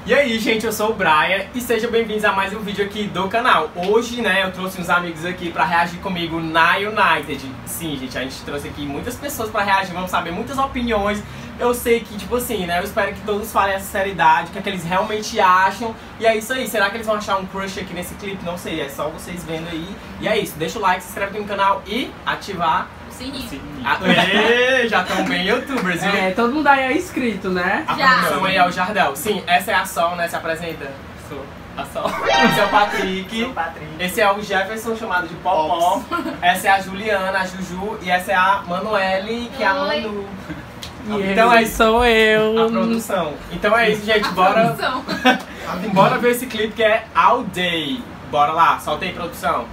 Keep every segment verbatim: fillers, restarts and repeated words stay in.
E aí, gente, eu sou o Brian e sejam bem-vindos a mais um vídeo aqui do canal. Hoje, né, eu trouxe uns amigos aqui pra reagir comigo na United. Sim, gente, a gente trouxe aqui muitas pessoas pra reagir, vamos saber muitas opiniões. Eu sei que, tipo assim, né, eu espero que todos falem a sinceridade, o que é que eles realmente acham. E é isso aí, será que eles vão achar um crush aqui nesse clipe? Não sei, é só vocês vendo aí. E é isso, deixa o like, se inscreve aqui no canal e ativar o sininho. Aê, já estão bem youtubers, viu? É, todo mundo aí é inscrito, né? A Já. produção aí é o Jardel. Sim, essa é a Sol, né? Se apresenta. Sou a Sol. Esse é o Patrick. Sou o Patrick. Esse é o Jefferson, chamado de Popó. Essa é a Juliana, a Juju. E essa é a Manuele, que é a Oi. Manu. E Então é isso. sou eu. A produção. Então é isso, gente. A Bora, produção. bora ver esse clipe que é All Day. Bora lá, solta aí, produção.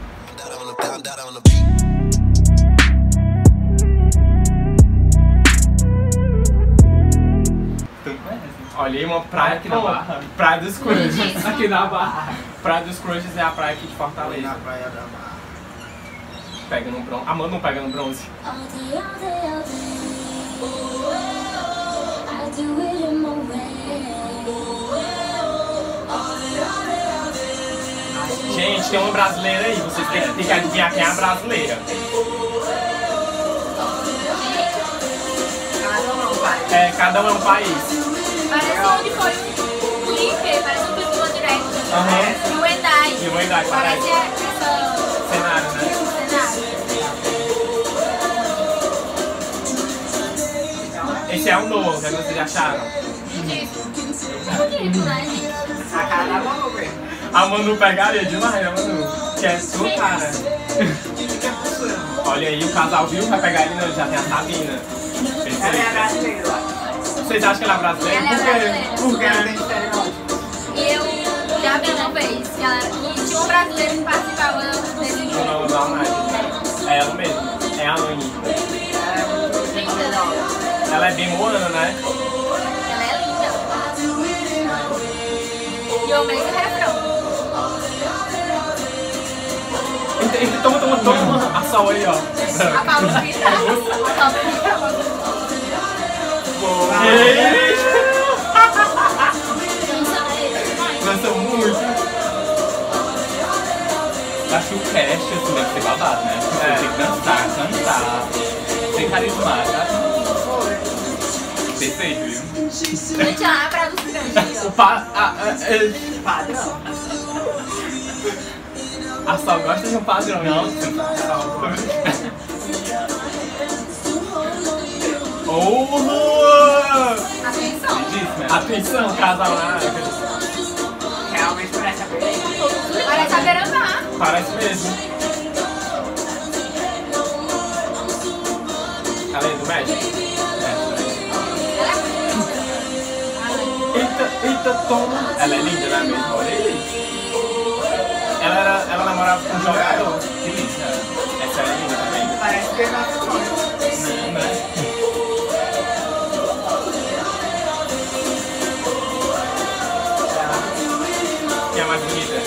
Olha aí, uma praia aqui na Barra. Praia dos Crushes. Aqui na Barra. Praia dos Crushes é a praia aqui de Fortaleza. Na praia da Barra. Pega no bronze. A Manu não pega no bronze. Gente, tem uma brasileira aí. Vocês têm, têm que adivinhar quem é a brasileira. Cada um é um pai. É, cada um é um país. Parece onde foi um clipe, parece um clipe do One Direction. Aham. E o Endai. E o Endai, Parece parece. essa Cenário, né? cenário. Esse é o novo, o que vocês acharam? Bonito, né, gente? A cara da Manu, velho. A Manu pegaria demais, a Manu. Que é sua cara. Fica pulsando. Olha aí, o casal viu, vai pegar ele, não, já tem a Sabina. Ela é Perfeita. brasileira, ó. Vocês acham que ela é brasileira? Ela é Por quê? brasileira. Por Porque ela quê? tem estereótipo. E eu já vi uma vez que ela, e tinha um brasileiro que participava desse O jogo. nome da United. É ela mesmo, é a Anne. Ela é muito estereótipo. Ela é bem moana, né? Ela é linda. E o mesmo refrão. Então, então, toma, toma, toma a Sol aí, ó. A Paula Vittar. Ei! Dança muito. Acho que o cast assim, deve ser babado, né? Você É. tem que dançar, cantar, ser carismático. Perfeito, viu? Gente, ela é a praia dos grandes. O pa... a, a, a, Padrão. a Sol gosta de um padrão, Não, gente. Oh! Atenção. Diz, né? Atenção, casal lá. Realmente parece a Belém. Parece a Verandá. Parece mesmo. Ela é do México? Eita, eita, toma. Ela é linda, né mesmo? Olha aí. Ela, era, ela namorava com um jogador. Que linda. Essa é linda também. Parece que é nacional. Não, né? Quem é mais bonita?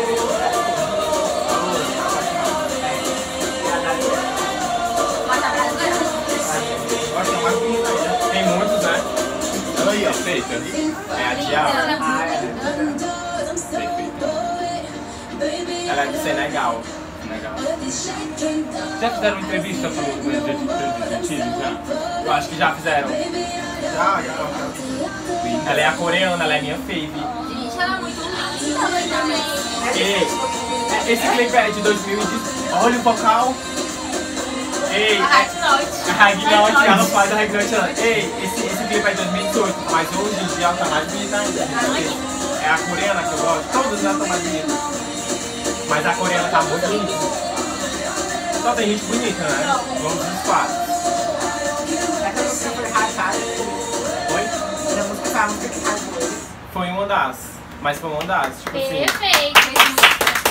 Mas a brasileira. Gosta mais bonita ainda. Tem muitos, né? Ela aí, ó. Perfeita. É a Linda, Dial. ela é Ah, é. bonita. Perfeita. Ela é de Senegal. Legal. Já fizeram uma entrevista pro presidente do Chile, já? Eu acho que já fizeram. Já, já. Ela é a coreana, ela é minha fave. Gente, ela é muito linda também. Ei, esse clipe é de dois mil e dez. Olha o vocal. Ei, A High Note. a Ragnote, ela faz a Ragnote. Ei, esse, esse clipe é de dois mil e dezoito, mas hoje em dia ela tá mais bonita ainda. É a coreana que eu gosto, todas elas estão mais bonitas. Mas a coreana tá muito bonita. Só tem gente bonita, né? Vamos dos quatro. Essa música foi rachada. Foi? Essa música foi a música que rachou. Foi uma das. Mas foi uma das, tipo assim. Perfeito.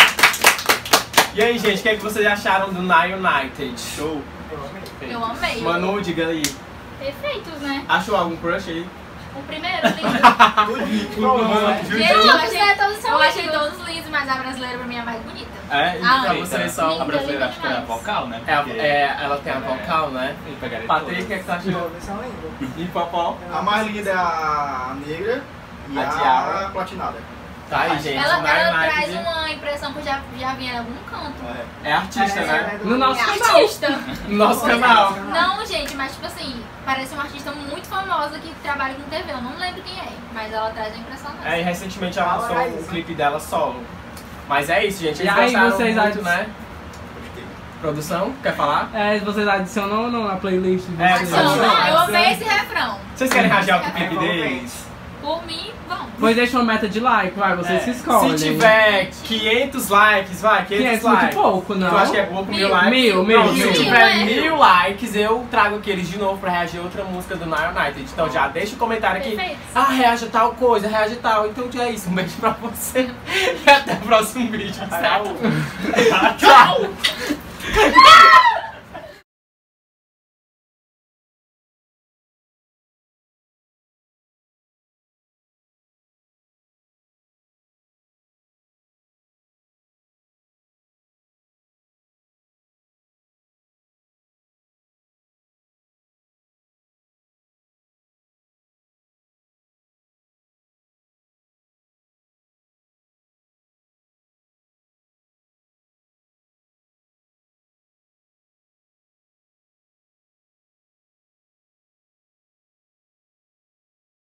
E aí, gente, o que, é que vocês acharam do Na United? Show. Eu amei. Manu, diga aí. Perfeitos, né? Achou algum crush aí? O primeiro, lindo. Tudo. Gente, eu achei, todos são eu achei todos lindos, mas a brasileira pra mim é a mais bonita. É, então Ah, vocês são. A brasileira acho que é a vocal, né? É, a- Porque- é, ela tem a vocal, né? Ele pegaria Patrick, o todas. que, é que você achou? Todas são lindas. E Popó? A mais linda é a negra E A a, Tiara. platinada. Tá aí, gente. Ela, Nai ela Night traz uma impressão que eu já, já vi em algum canto. É. é artista, né? No nosso É canal. artista. No nosso canal. Não, gente, mas tipo assim, parece uma artista muito famosa que trabalha com T V. Eu não lembro quem é, mas ela traz a impressão dessa. É, e recentemente ela lançou Fala, o Raíssa. clipe dela solo. Mas é isso, gente. Eles E aí, gostaram vocês muito, adi- né? Produção, quer falar? É, vocês adicionam ou não na playlist? de É, vocês? Adiciona, adiciona. eu amei esse refrão. Vocês querem rajar outro É, clipe vamos deles? Por mim, vamos. Pois deixa uma meta de like, vai, vocês se escolhem. Se tiver quinhentos likes, vai, quinhentos quinhentos é muito likes. pouco, não? Eu acho que é pouco, mil Mil. likes. Mil, mil, Não, mil. Se Mil, tiver é. mil likes, eu trago aqueles de novo pra reagir a outra música do Nile United. Então já deixa o comentário aqui. Perfeito. Ah, reage a tal coisa, reage a tal. Então é isso. Um beijo pra você. E até o próximo vídeo. Tchau. Tchau.